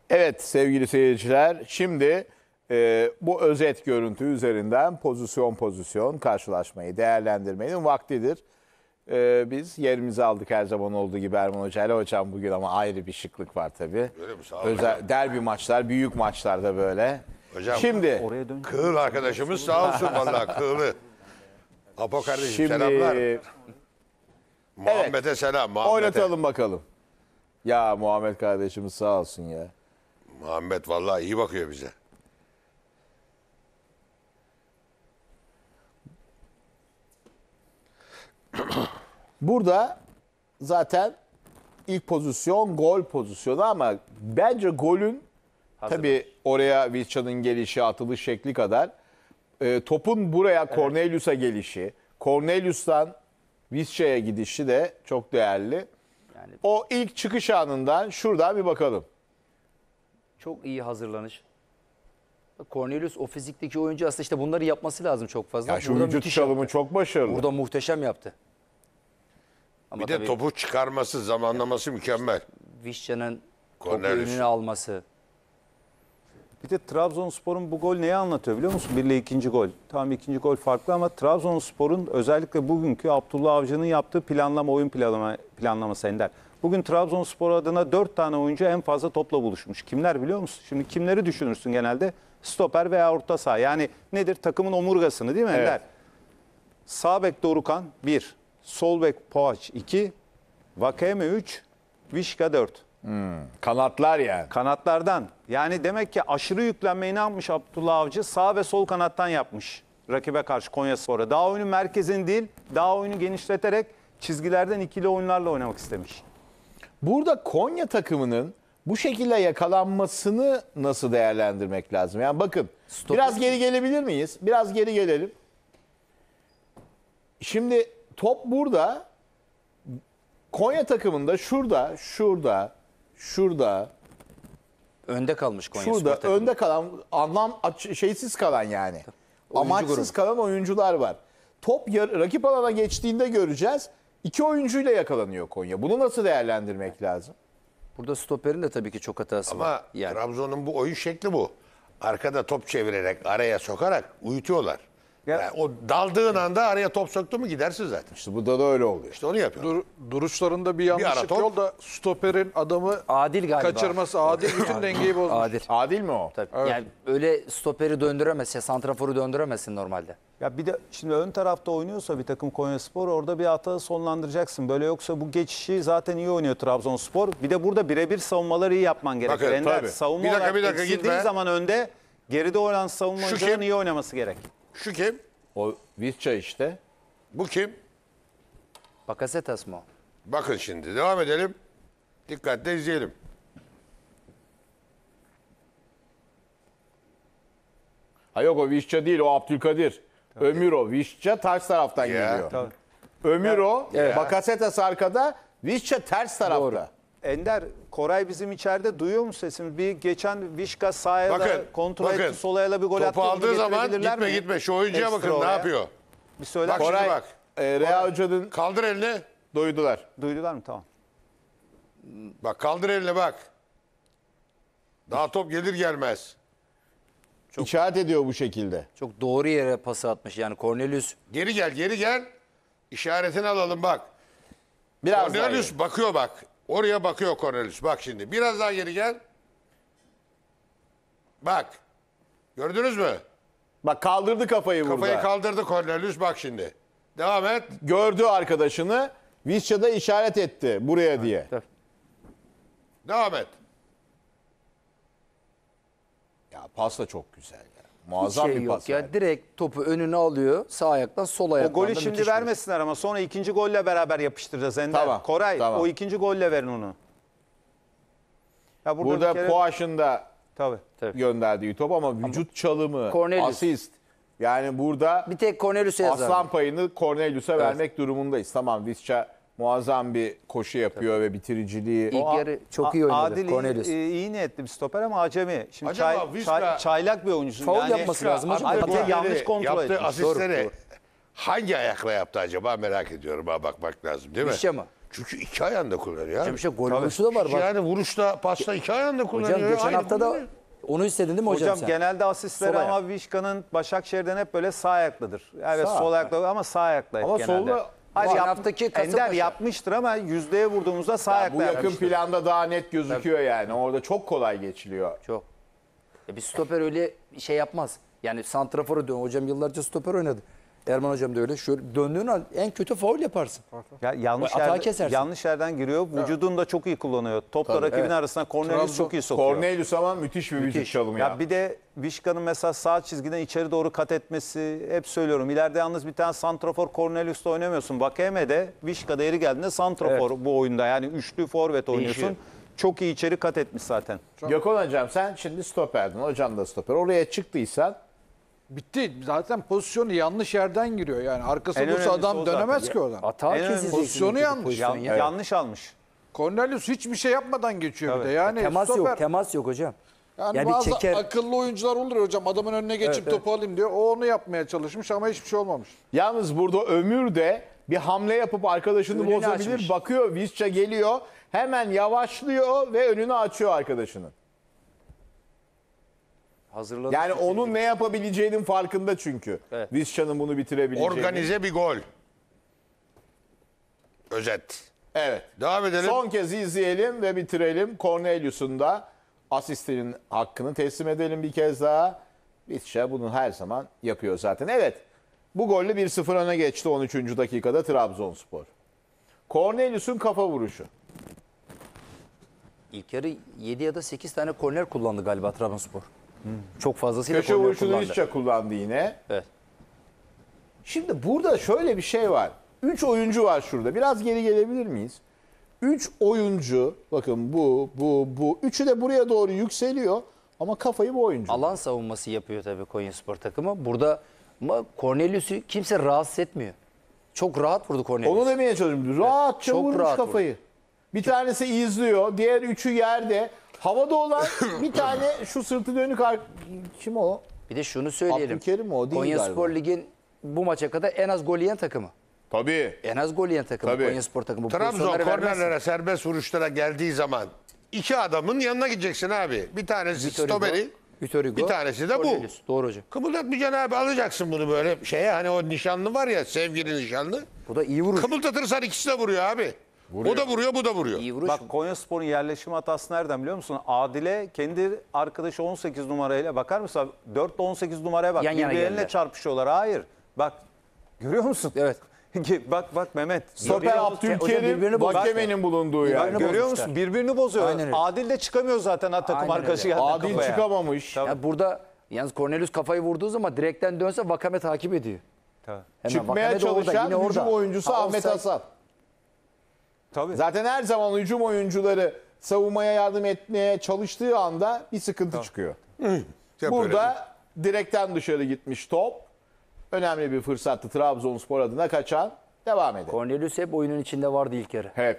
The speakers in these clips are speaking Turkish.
Evet sevgili seyirciler, şimdi bu özet görüntü üzerinden pozisyon karşılaşmayı değerlendirmenin vaktidir. Biz yerimizi aldık her zaman olduğu gibi Erman Hoca ile. Hocam bugün ama ayrı bir şıklık var tabii. Öyle mi? Sağ ol Özel, hocam. derbi maçlar, büyük maçlarda böyle. Hocam, Şimdi Kığıl arkadaşımız sağ olsun vallahi Kığıl'ı. Apo kardeşim şimdi selamlar. Muhammed'e selam. Muhammed'e. oynatalım bakalım. Ya Muhammed kardeşimiz sağ olsun ya. Muhammed vallahi iyi bakıyor bize. Burada zaten ilk pozisyon gol pozisyonu ama bence golün tabii oraya Visca'nın gelişi, atılış şekli kadar topun buraya Cornelius'a gelişi, Cornelius'tan Visca'ya gidişi de çok değerli. Yani O ilk çıkış anından şuradan bir bakalım. çok iyi hazırlanış. Cornelius o fizikteki oyuncu aslında işte bunları yapması lazım çok fazla. Ya şu Burada vücut müthiş çalımı yaptı. çok başarılı. Burada muhteşem yaptı. Ama Bir de tabii topu çıkarması, zamanlaması mükemmel. Visca'nın topu Cornelius. önüne alması. Bir de Trabzonspor'un bu gol neyi anlatıyor biliyor musun? Bir ile ikinci gol. Tamam ikinci gol farklı ama Trabzonspor'un özellikle bugünkü Abdullah Avcı'nın yaptığı oyun planlaması Ender. Bugün Trabzonspor adına 4 tane oyuncu en fazla topla buluşmuş. Kimler biliyor musun? Şimdi kimleri düşünürsün genelde? Stoper veya orta saha. Yani nedir? Takımın omurgasını değil mi Ender? Evet. Sağ bek Dorukhan 1, sol bek Poğaç 2, Vakeme 3, Vişka 4. Kanatlar yani. Kanatlardan. Yani demek ki aşırı yüklenmeyi ne yapmış Abdullah Avcı? Sağ ve sol kanattan yapmış rakibe karşı Konyaspor'a. Daha oyunun merkezini değil, daha oyunu genişleterek çizgilerden ikili oyunlarla oynamak istemiş. Burada Konya takımının bu şekilde yakalanmasını nasıl değerlendirmek lazım? Yani bakın biraz geri gelebilir miyiz? Biraz geri gelelim. Şimdi top burada. Konya takımında şurada, Önde kalmış Konyaspor şurada takımı. önde kalan şeysiz kalan yani. Oyuncu Amaçsız grubu. kalan oyuncular var. Top rakip alana geçtiğinde göreceğiz. 2 oyuncuyla yakalanıyor Konya. Bunu nasıl değerlendirmek lazım? Burada stoperin de tabii ki çok hatası Ama var. Yani Trabzon'un bu oyun şekli bu. Arkada top çevirerek, araya sokarak uyutuyorlar. Ya- Yani o daldığın anda araya top soktu mu gidersin zaten. İşte burada da öyle oluyor. İşte onu yapıyor. Duruşlarında bir ara yanlışlık top. yok da stoperin adamı adil galiba. kaçırması adil bütün dengeyi bozmuş. Adil. Adil mi o? Tabii. Evet. Yani öyle stoperi döndüremezsin, santraforu döndüremezsin normalde. Ya bir de şimdi ön tarafta oynuyorsa bir takım Konyaspor orada bir hata sonlandıracaksın. Böyle yoksa bu geçişi zaten iyi oynuyor Trabzonspor. Bir de burada birebir savunmaları iyi yapman gerekir. Bakın, Ender, tabii. savunma Bir dakika, olarak bir dakika, eksildiği gitme. zaman önde geride olan savunma Şu oyuncuların kim? iyi oynaması gerek. Şu kim? O Visca işte. Bu kim? Bakasetas mı o? Bakın şimdi devam edelim. Dikkatle izleyelim. Ha yok o Visca değil, o Abdülkadir. Ömür o. Visca ters taraftan Ya. geliyor. Tabii. Ömür o. Ya. Bakasetas arkada. Visca ters tarafta. Doğru. Ender, Koray bizim içeride duyuyor mu sesimi? Bir geçen Vişka sağa Bakın, da kontrol bakın. etti, sola da bir gol attı. Topu Bunu aldığı zaman getirebilirler gitme mi? gitme. Şu oyuncuya Ekstra bakın ne oraya. yapıyor. Bir söyler Bak misin? şimdi Koray, bak. Rea Hoca'nın Kaldır elini. duydular. Duydular mı? Tamam. Bak kaldır elini bak. Daha top gelir gelmez. İşaret ediyor bu şekilde. Çok doğru yere pası atmış. Yani Cornelius Geri gel geri gel. İşaretini alalım bak. Biraz daha Cornelius geri. bakıyor bak. Oraya bakıyor Cornelius. Bak şimdi. Biraz daha geri gel. Bak. Gördünüz mü? Bak kaldırdı kafayı burada. Kafayı kaldırdı Cornelius. Bak şimdi. Devam et. Gördü arkadaşını. Visca da işaret etti buraya diye. Devam et. Ya pas da çok güzel ya. hiç Muazzam şey bir yok pas. ya. yani. Direkt topu önüne alıyor. Sağ ayaktan sol O ayaktan. golü da şimdi müthiş bir- vermesinler ama sonra ikinci golle beraber yapıştıracağız Ender. Tamam, Koray tamam. o ikinci golle verin onu. Ya bir Burada kere- Poğaç'ın da Tabii. gönderdiği top ama vücut çalımı, Cornelius. asist. Yani burada Bir tek Cornelius'a yazar. aslan payını Cornelius'a vermek durumundayız. Tamam Visca muazzam bir koşu yapıyor ve bitiriciliği. İlk yarı çok iyi oynadı Adil Cornelius. iyi niyetli bir stoper ama acemi. Şimdi Acaba Vişka- çaylak bir oyuncu. Faul yapması lazım hocam. Adil Attığı yanlış kontrol yaptığı etmiş. asistleri Doğru. hangi ayakla yaptı acaba merak ediyorum. Ha bakmak lazım değil mi? Visca mı? Çünkü iki ayağında kullanıyor. Hocam Abi. işte gol vuruşu da var. Bak. Yani vuruşta, pasta iki ayağında kullanıyor. Hocam geçen Aynı hafta da kullanıyor. onu istedin değil mi hocam, Hocam sen? genelde asistleri Sol ayak. ama Vişka'nın Başakşehir'den hep böyle sağ ayaklıdır. Evet Sağ sol ayaklı ama sağ ayaklı hep Ama genelde. solda Hayır, geçen haftaki Kasımpaşa. Ender yapmıştır ama yüzdeye vurduğumuzda sağ ayakla bu yakın yapmıştır. planda daha net gözüküyor yani. Orada çok kolay geçiliyor. Çok. Bir stoper öyle şey yapmaz. Yani santraforu dön. Hocam yıllarca stoper oynadı. Erman hocam da öyle. Şöyle döndüğün an en kötü faul yaparsın. Ya yanlış Atağı yerden, kesersin. yanlış yerden giriyor. Vücudunu da çok iyi kullanıyor. Topla rakibin Evet. arasına Cornelius çok iyi sokuyor. Cornelius ama müthiş bir vücut çalımı Ya ya. bir de Vişka'nın mesela sağ çizgiden içeri doğru kat etmesi hep söylüyorum. İleride yalnız bir tane santrafor Cornelius'ta oynamıyorsun. Vakeme'de Vişka'da yeri geldiğinde santrafor bu oyunda. Yani üçlü forvet oynuyorsun. Değişiyor. Çok iyi içeri kat etmiş zaten. Gökhan hocam sen şimdi stoperdin. Hocam da stoper. Oraya çıktıysan Bitti. Zaten pozisyonu yanlış yerden giriyor. Yani arkası En dursa önemlisi o adam zaten. dönemez ki oradan. Hata En önemli keseceksin. pozisyonu ikinci yanlış. pozisyonu ya. Yanlış almış. Cornelius hiçbir şey yapmadan geçiyor bir Tabii. de. Yani Temas stoper, yok. Temas yok hocam. yani Yani bir bazı çeker. akıllı oyuncular olur ya hocam. Adamın önüne geçip topu alayım diyor. O onu yapmaya çalışmış ama hiçbir şey olmamış. yalnız burada Ömür de bir hamle yapıp arkadaşını Önünü bozabilir. açmış. Bakıyor Visca geliyor. Hemen yavaşlıyor ve önünü açıyor arkadaşının. Hazırladı. Yani onun ne yapabileceğinin farkında çünkü. Evet. Visca'nın bunu bitirebileceğini. Organize bir gol. Özet. Evet. Devam edelim. Son kez izleyelim ve bitirelim. Cornelius'un da asistinin hakkını teslim edelim bir kez daha. Visca bunu her zaman yapıyor zaten. Evet. Bu golle 1-0 öne geçti 13. dakikada Trabzonspor. Cornelius'un kafa vuruşu. İlk yarı 7 ya da 8 tane korner kullandı galiba Trabzonspor. Çok fazlasıyla Köşe korner vuruşunu kullandı. Visca kullandı yine. Evet. Şimdi burada şöyle bir şey var. 3 oyuncu var şurada. Biraz geri gelebilir miyiz? 3 oyuncu, bakın bu. Üçü de buraya doğru yükseliyor ama kafayı bu oyuncu. Alan savunması yapıyor tabii Konyaspor takımı. Burada ama Cornelius'u kimse rahatsız etmiyor. Çok rahat vurdu Cornelius. Onu demeye çalışıyorum. Rahatça çok vurmuş rahat kafayı. Bir tanesi izliyor, diğer üçü yerde. Havada olan bir tane şu sırtı dönük kim o? Bir de şunu söyleyelim. Abdülkerim o değil Konyaspor galiba. Lig'in bu maça kadar en az gol yiyen takımı. Tabii. En az gol yiyen takımı Tabii. Konyaspor takımı. Bu Trabzon pozisyonları vermezsin. kornerlere, serbest vuruşlara geldiği zaman iki adamın yanına gideceksin abi. Bir tanesi Vitor Hugo, stoperi, Vitor Hugo, bir tanesi de bu. Cornelius. Doğru hocam. Kımıldatmayacaksın abi, alacaksın bunu böyle şeye, hani o nişanlı var ya, sevgili nişanlı. Bu da iyi vuruş. Kımıldatırsan ikisi de vuruyor abi. O da vuruyor, bu da vuruyor. İyi vuruş. Bak Konyaspor'un yerleşim hatası nereden biliyor musun? Adile kendi arkadaşı 18 numarayla bakar mısın? 4 ile 18 numaraya bak. Yan yana Birbirlerine geldiler. çarpışıyorlar. Hayır. Bak görüyor musun? Evet. bak Mehmet. Stoper Görüyor musun? hocam Abdülkerim, birbirini bozdu. Vakeme'nin bulunduğu Bak, yer. Birbirini görüyor bozmuşlar. musun? Birbirini bozuyor. Aynen öyle. Adil de çıkamıyor zaten takım Aynen arkadaşı öyle. geldi Adil kafaya. çıkamamış. Ya burada yalnız Cornelius kafayı vurduğu zaman direkten dönse Vakame takip ediyor. Tabii. Hemen Çıkmaya Vakame de orada, çalışan yine hücum orada. oyuncusu Ha, Ahmet offside. Hasan. Tabii. Zaten her zaman hücum oyuncuları savunmaya yardım etmeye çalıştığı anda bir sıkıntı çıkıyor. Hep Burada direkten dışarı gitmiş top. Önemli bir fırsattı Trabzonspor adına, kaçan. Devam edelim. Cornelius hep oyunun içinde vardı ilk yarı. Hep.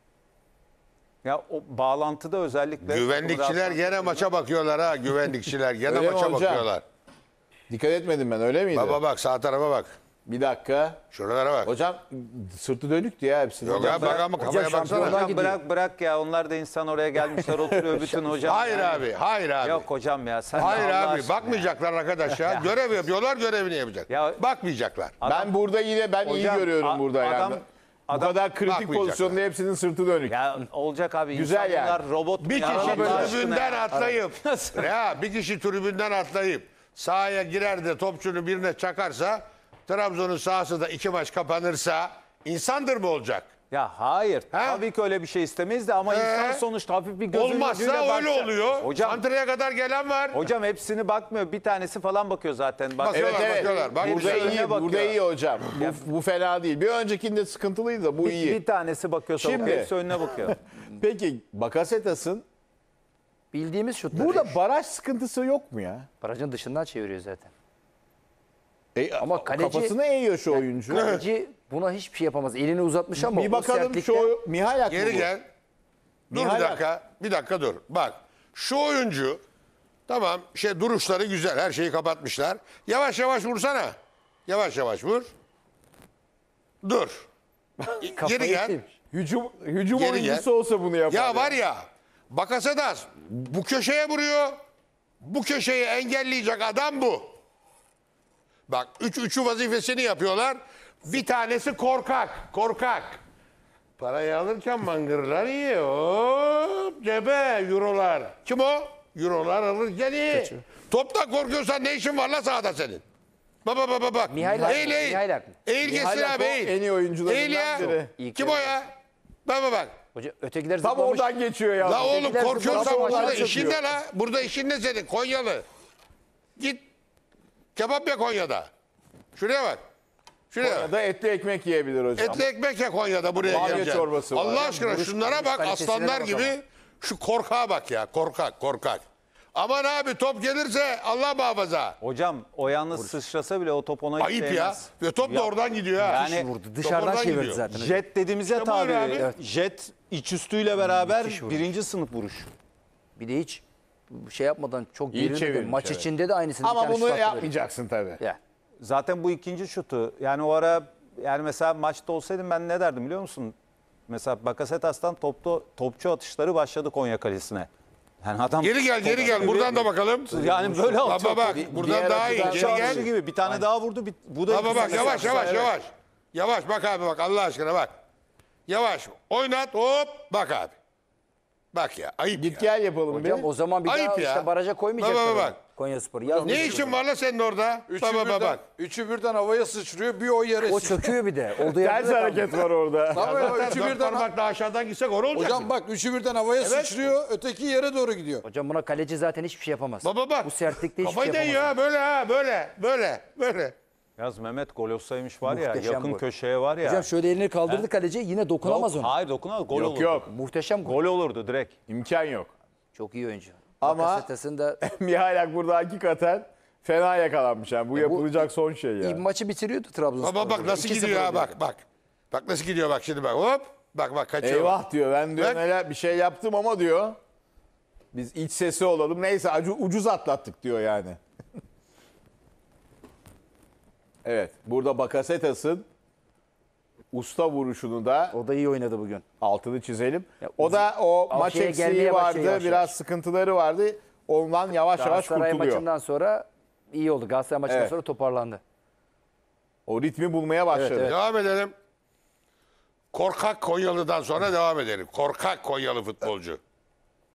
Ya o bağlantıda özellikle Güvenlikçiler gene maça bakıyorlar ha. Güvenlikçiler gene Öyle mi maça hocam? bakıyorlar. Dikkat etmedim ben, öyle miydi? Baba bak, sağ tarafa bak. Bir dakika. Şuralara bak. Hocam sırtı dönüktü ya hepsinin. Yok ya, bak ama kafaya baksana. şampiyonlar- Hocam bırak ya, onlar da insan oraya gelmişler oturuyor bütün hocam. Hayır Yani. abi, hayır abi. Yok hocam ya sen Hayır Allah abi, aşkına bakmayacaklar arkadaş ya. Görev yapıyorlar, görevini yapacak. Ya- Bakmayacaklar. Ben burada yine iyi Hocam, görüyorum burada adam- yani. Bu kadar kritik bakmayacaklar. pozisyonda hepsinin sırtı dönük. Ya olacak abi. Güzel yani. insanlar robot mu Bir ya? kişi Allah aşkına tribünden ya. atlayıp bir kişi tribünden atlayıp sahaya girer de topçunu birine çakarsa, Trabzon'un sahası da 2 maç kapanırsa insandır mı olacak? Ya hayır. Ha? Tabii ki öyle bir şey istemeyiz de ama insan sonuçta hafif bir gözüyle Olmazsa ucuyla öyle baksa- oluyor. Hocam, Santraya kadar gelen var. hocam hepsini bakmıyor. Bir tanesi falan bakıyor zaten. Bak, Bakıyorlar, Evet, evet. bakıyorlar. Bak, Burada güzel. iyi, bakıyor. burada iyi hocam. Bu fena değil. Bir öncekinde sıkıntılıydı da bu iyi. bir tanesi bakıyorsa Şimdi- hepsi önüne bakıyor. Peki Bakasetas'ın Bildiğimiz şutları. burada baraj sıkıntısı yok mu ya? Barajın dışından çeviriyor zaten. Ama kaleci- kafasını eğiyor şu oyuncu. Kaleci buna hiçbir şey yapamaz. Elini uzatmış ama Bir o bakalım sertlikten- şu Mihalak mı Geri bu? gel. Dur Nihal bir dakika. Bir dakika dur. Bak. Şu oyuncu tamam, duruşları güzel. Her şeyi kapatmışlar. Yavaş yavaş vursana. Yavaş yavaş vur. Dur. Geri Kafayı gel. yemiş. Hücum Geri oyuncusu gel. olsa bunu yapar. Ya var ya Bakasetas bu köşeye vuruyor. Bu köşeyi engelleyecek adam bu. Bak üçü vazifesini yapıyorlar. Bir tanesi korkak. Parayı alırken mangırlar iyi. Hop cebe eurolar. Kim o? Eurolar alırken iyi. Toptan korkuyorsan ne işin var la sahada senin? Bak. Mihailak. Eğil. Mihailak. Eğil geçsin Mihailak abi o eğil. en iyi oyuncularından Eğil ya. biri. İyi Kim ki- o ya? Bak. Hoca ötekiler Tam zıplamış. oradan geçiyor ya. La oğlum Ötekiler korkuyorsan zıplamış, burada maç işin yapıyor. ne la? Burada işin ne senin? Konyalı. Git. Kebap ya Konya'da. Şuraya bak. Şuraya. Ya da etli ekmek yiyebilir hocam. Etli ekmek ya Konya'da buraya Bamya geleceksin. çorbası var. Allah aşkına Vuruş- şunlara vuruş bak kalitesine aslanlar bak gibi. ama. Şu korkağa bak ya korkak. Aman abi top gelirse Allah muhafaza. Hocam o yalnız sıçrasa bile o top ona Ayıp ya. değmez. Ve top da oradan gidiyor ha. Yani Vurdu. Top Dışarıdan oradan çevirdi gidiyor. zaten. jet dediğimiz ya İşte buyur tabi. abi. Jet iç üstüyle beraber Müthiş vuruş. birinci sınıf vuruş. Bir de hiç şey yapmadan çok İyi gerilmedi. çevirmiş, Maç evet. içinde de aynısını. bir Ama tane bunu şut attı yapmayacaksın tabii. böyle. Ya. Zaten bu ikinci şutu. Yani o ara yani mesela maçta olsaydım ben ne derdim biliyor musun? Mesela Bakasetas'tan topçu atışları başladı Konya kalesine. Yani adam Geri gel. Buradan da bakalım. yani böyle atıyor. Bak. Buradan diğer daha iyi. açıdan Geri Topçu gel. atışı gibi bir tane daha vurdu. Bu da Baba bak ikisi yavaş. mesela. Yavaş bak abi bak Allah aşkına bak. Yavaş oynat hop bak abi. Bak ya ayıp Git ya. gel yapalım Hocam bir. o zaman bir Ayıp daha ya. işte baraja koymayacaklar. Bak. Konyaspor. Ne işin var la senin orada? Bak. Üçü birden havaya sıçrıyor. Bir o yere O sıçrıyor. çöküyor bir de. Olduğu yerde Ters de hareket var orada. Tabii o Zaten üçü dört birden... parmak daha aşağıdan gitsek onu olacak. Hocam bak üçü birden havaya sıçrıyor. Öteki yere doğru gidiyor. Hocam buna kaleci zaten hiçbir şey yapamaz. Bak. Bu sertlikte hiçbir Kafayı şey değiyor yapamaz. ha böyle. Yaz Mehmet gol olsaymış var ya Muhteşem yakın gol. köşeye var ya. Hocam şöyle elini kaldırdı kaleci yine dokunamaz ona. Hayır dokunamaz gol Yok olurdu. yok. Muhteşem gol. Gol olurdu direkt. İmkan yok. Çok iyi oyuncu. Ama- Bakasetas'ın da Mihailak burada hakikaten fena yakalanmış. Yani. Bu yapılacak son şey ya. maçı bitiriyordu Trabzonspor. Bak nasıl gidiyor ha bak. Bak nasıl gidiyor bak şimdi bak hop. Bak kaçıyor. Eyvah diyor. Ben diyor Bak. neler bir şey yaptım ama diyor. Biz iç sesi olalım. Neyse ucuz atlattık diyor yani. Evet. Burada Bakasetas'ın usta vuruşunu da O da iyi oynadı bugün. altını çizelim. Ya O da o maç şeye eksiği gelmeye vardı. başlıyor yavaş Biraz yavaş. sıkıntıları vardı. Ondan yavaş yavaş Galatasaray kurtuluyor. maçından sonra iyi oldu. Galatasaray maçından Evet. sonra toparlandı. O ritmi bulmaya başladı. Evet. Devam edelim. Korkak Konyalı'dan sonra devam edelim. Korkak Konyalı futbolcu.